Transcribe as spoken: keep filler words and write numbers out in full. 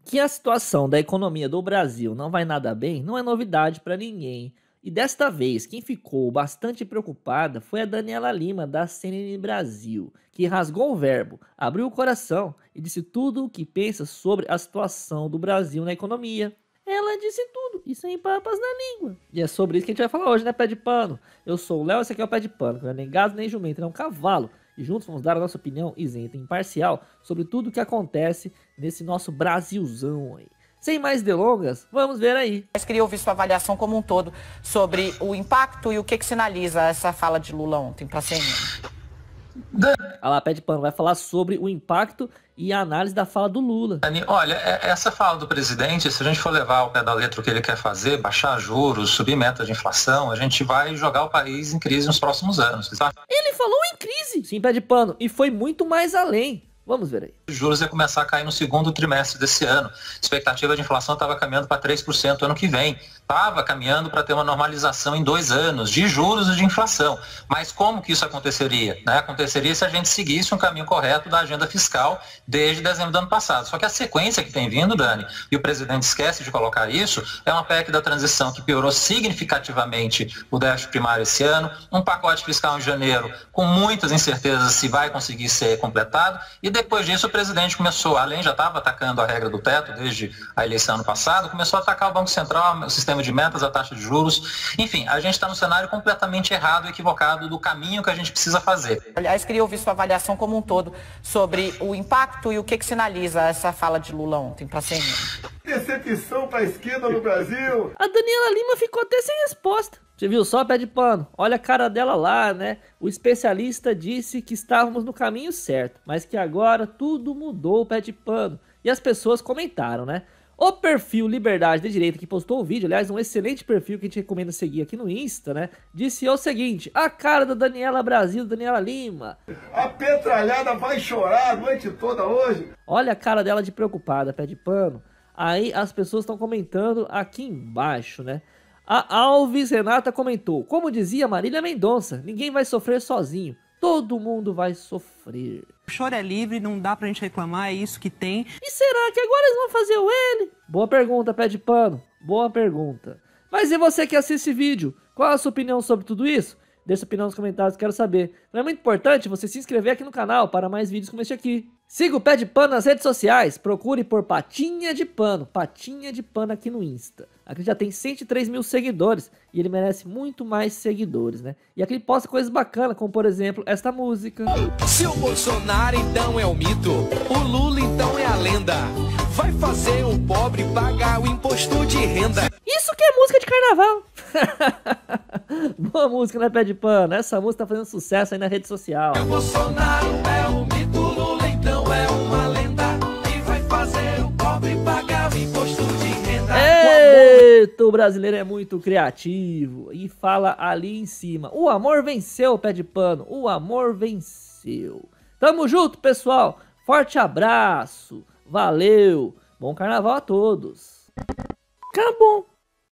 Que a situação da economia do Brasil não vai nada bem não é novidade para ninguém. E desta vez, quem ficou bastante preocupada foi a Daniela Lima, da C N N Brasil, que rasgou o verbo, abriu o coração e disse tudo o que pensa sobre a situação do Brasil na economia. Ela disse tudo, e sem papas na língua. E é sobre isso que a gente vai falar hoje, né, Pé de Pano? Eu sou o Léo, esse aqui é o Pé de Pano, que não é nem gado nem jumento, ele é um cavalo. E juntos vamos dar a nossa opinião isenta e imparcial sobre tudo o que acontece nesse nosso Brasilzão aí. Sem mais delongas, vamos ver aí. Eu queria ouvir sua avaliação como um todo sobre o impacto e o que, que sinaliza essa fala de Lula ontem para a C N N. Olha lá, Pé de Pano vai falar sobre o impacto e a análise da fala do Lula. Dani, olha, essa fala do presidente, se a gente for levar ao pé da letra o que ele quer fazer, baixar juros, subir meta de inflação, a gente vai jogar o país em crise nos próximos anos. Tá? Ele falou em crise, sim, Pé de Pano, e foi muito mais além. Vamos ver aí. Os juros ia começar a cair no segundo trimestre desse ano. A expectativa de inflação estava caminhando para três por cento ano que vem. Estava caminhando para ter uma normalização em dois anos de juros e de inflação. Mas como que isso aconteceria? Né? Aconteceria se a gente seguisse um caminho correto da agenda fiscal desde dezembro do ano passado. Só que a sequência que tem vindo, Dani, e o presidente esquece de colocar isso, é uma P E C da transição que piorou significativamente o déficit primário esse ano, um pacote fiscal em janeiro com muitas incertezas se vai conseguir ser completado, e depois disso o presidente começou, além já estava atacando a regra do teto desde a eleição ano passado, começou a atacar o Banco Central, o sistema de metas, a taxa de juros. Enfim, a gente está num cenário completamente errado e equivocado do caminho que a gente precisa fazer. Aliás, queria ouvir sua avaliação como um todo sobre o impacto e o que, que sinaliza essa fala de Lula ontem para a C N N. Decepção para a esquerda no Brasil. A Daniela Lima ficou até sem resposta. Você viu só, Pé de Pano? Olha a cara dela lá, né? O especialista disse que estávamos no caminho certo, mas que agora tudo mudou, Pé de Pano. E as pessoas comentaram, né? O perfil Liberdade de Direita, que postou o vídeo, aliás, um excelente perfil que a gente recomenda seguir aqui no Insta, né? Disse o seguinte: a cara da Daniela Brasil, Daniela Lima. A petralhada vai chorar a noite toda hoje. Olha a cara dela de preocupada, Pé de Pano. Aí as pessoas estão comentando aqui embaixo, né? A Alves Renata comentou: como dizia Marília Mendonça, ninguém vai sofrer sozinho, todo mundo vai sofrer. O choro é livre, não dá pra gente reclamar, é isso que tem. E será que agora eles vão fazer o L? Boa pergunta, Pé de Pano, boa pergunta. Mas e você que assiste esse vídeo? Qual a sua opinião sobre tudo isso? Deixa sua opinião nos comentários, quero saber. Não é muito importante você se inscrever aqui no canal para mais vídeos como este aqui. Siga o Pé de Pano nas redes sociais, procure por Patinha de Pano, Patinha de Pano aqui no Insta. Aqui já tem cento e três mil seguidores e ele merece muito mais seguidores, né? E aqui ele posta coisas bacanas, como por exemplo esta música. Se o Bolsonaro então é o mito, o Lula então é a lenda. Vai fazer o pobre pagar o imposto de renda. Isso que é música de carnaval. Boa música, né, Pé de Pano? Essa música tá fazendo sucesso aí na rede social. O Bolsonaro é o mito, o Lula então é uma lenda. E vai fazer o pobre pagar o imposto de renda. Eita, o brasileiro é muito criativo e fala ali em cima: o amor venceu, Pé de Pano, o amor venceu. Tamo junto, pessoal. Forte abraço. Valeu. Bom carnaval a todos. Acabou.